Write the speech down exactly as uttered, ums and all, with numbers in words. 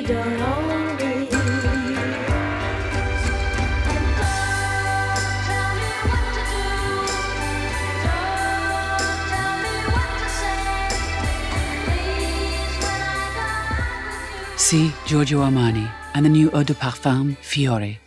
don't always. See Giorgio Armani and the new eau de parfum Fiore.